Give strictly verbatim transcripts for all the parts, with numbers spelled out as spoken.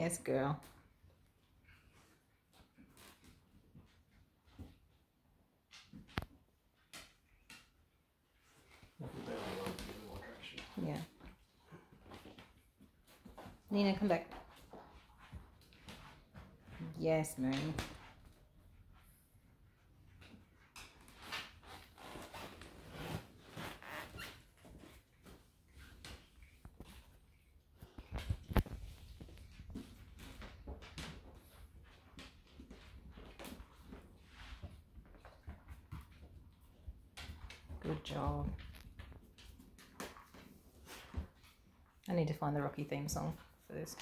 Yes, girl. Yeah. Nina, come back. Yes, Moon. Good job. I need to find the Rocky theme song for this.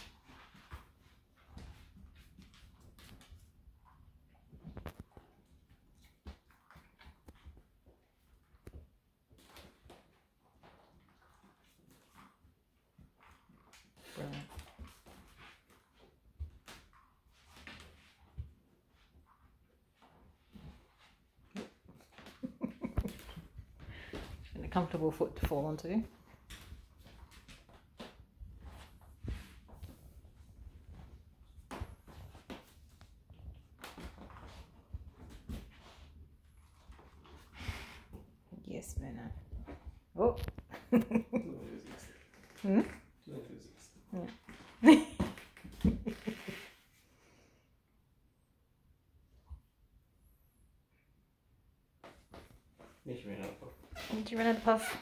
Brilliant. And a comfortable foot to fall onto. Yes, Myrna. Oh. Hmm? Yeah. Need to run out of puff. Need to run out of puff.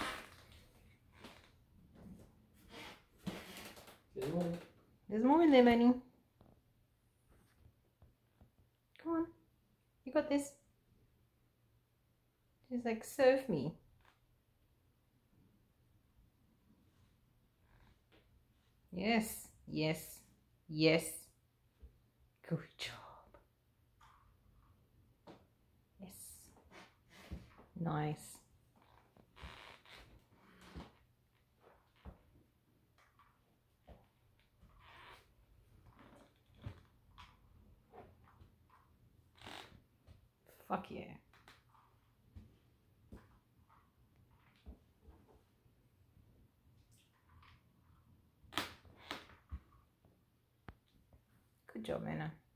There's more. There's more in there, Manny. Come on. You got this. She's like, serve me. Yes. Yes. Yes. Good job. Yes. Nice. Fuck yeah. Good job, Myrna.